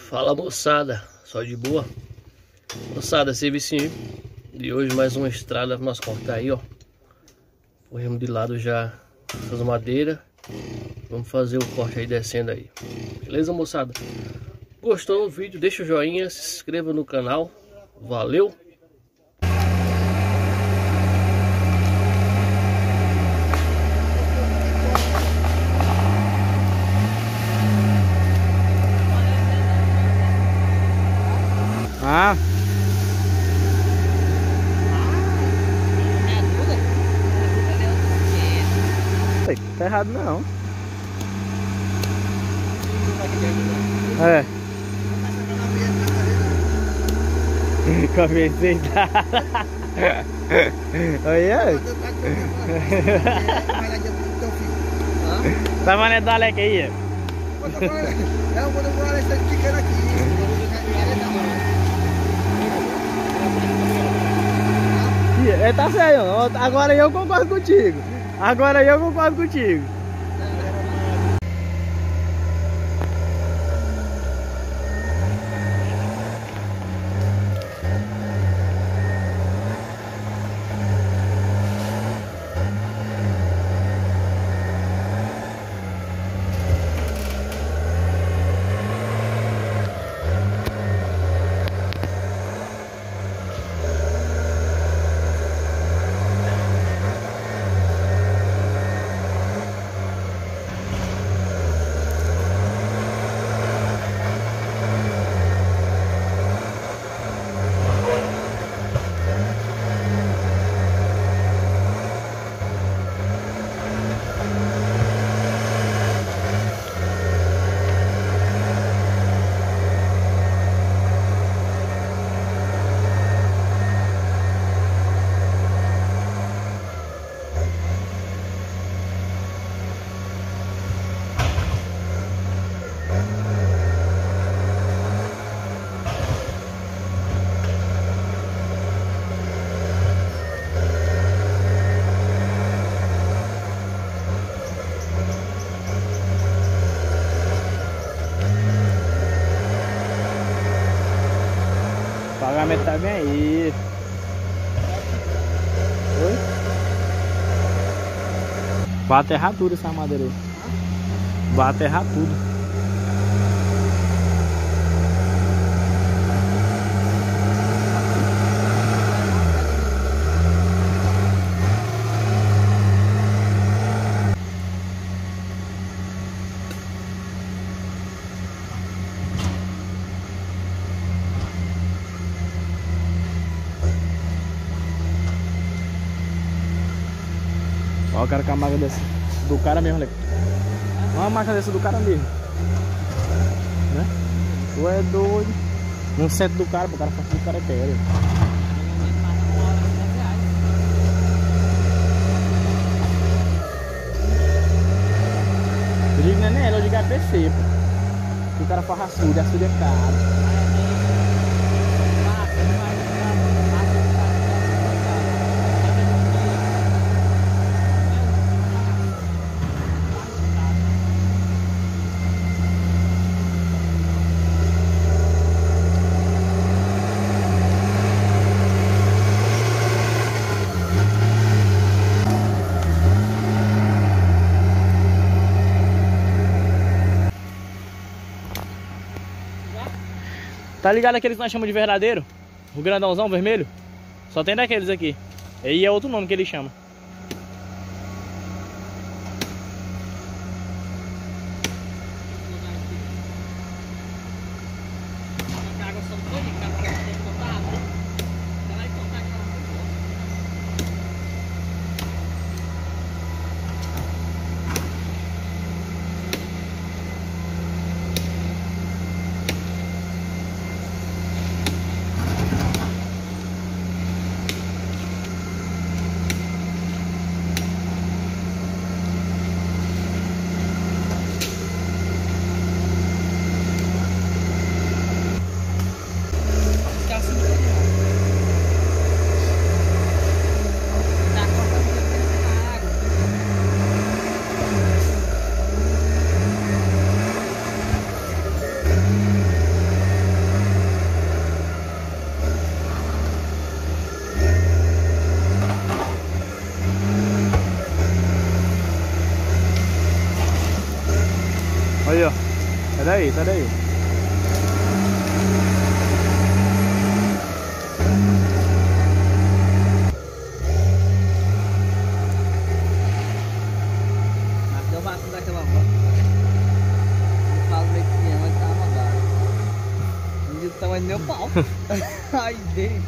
Fala moçada, só de boa. Moçada, serviço de hoje, mais uma estrada pra nós cortar aí, ó. Corremos de lado já as madeiras. Vamos fazer o corte aí descendo aí. Beleza, moçada? Gostou do vídeo? Deixa o joinha, se inscreva no canal. Valeu! Ah. Tá errado não. É. Comecei a olha. Tá mané do Alec aí? É o quando o Alec tá ficando aqui. É, tá certo, agora eu concordo contigo. Agora eu concordo contigo. O pagamento tá bem aí. Oi? Vai aterrar tudo essa madeira aí. Vai aterrar tudo. Ó, eu quero que a máquina desse do cara mesmo, Leco. Uma máquina dessa do cara mesmo. Né? Tu é doido. Um centro do cara, pro cara fazer do cara é pé. Eu digo, não é nem ela, eu digo é PC, pô. O cara faz açude é caro. Tá ligado aqueles que nós chamamos de verdadeiro? O grandãozão vermelho? Só tem daqueles aqui. E é outro nome que ele chama. Sai daí, sai daí. Mas deu vacina daquela moto. Eu falo meio que minha mãe tá rodada. Não digo o tamanho do meu pau. Ai, dei.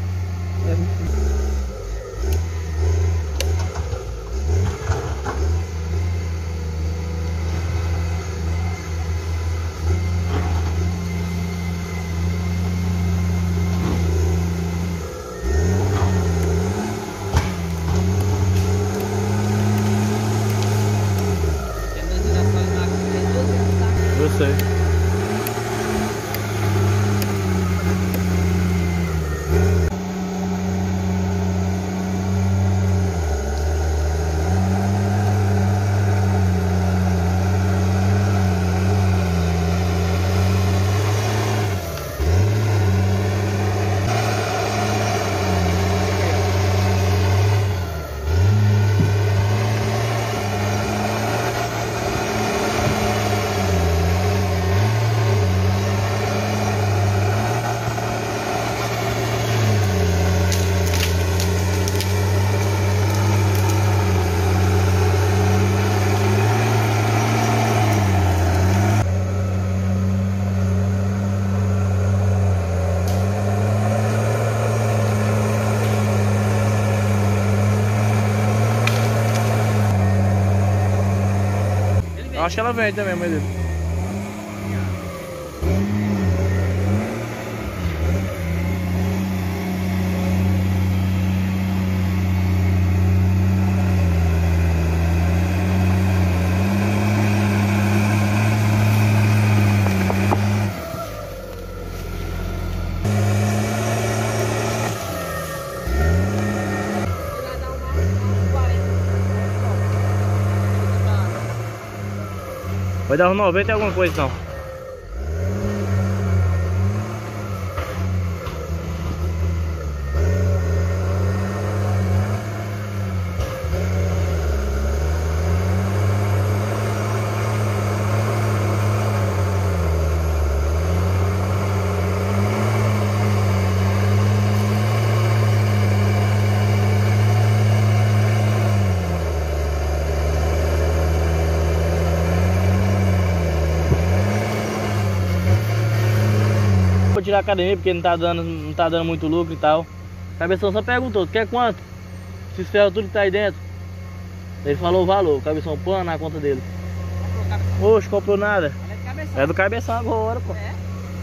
Eu sei. Eu acho que ela vem também, mas ele. Vai dar uns 90 e alguma coisa então. Vou tirar a academia porque não tá dando muito lucro e tal. Cabeção só perguntou, tu quer quanto? Esses ferros tudo que tá aí dentro. Ele falou o valor, o Cabeção põe na conta dele. Oxe, comprou nada. É do Cabeção agora, pô. É?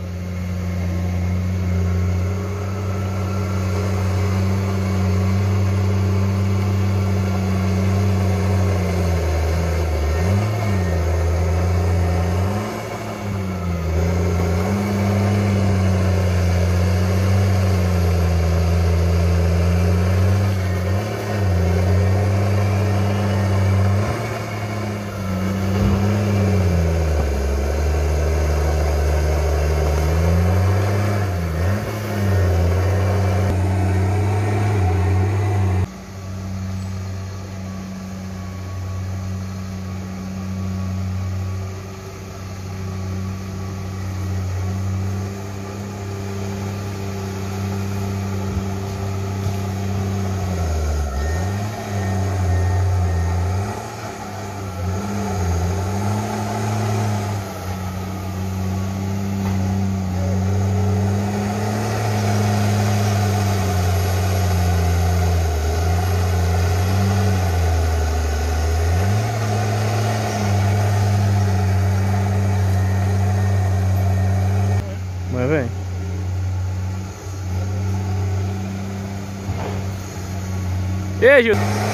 Mas vem. E aí, Gil?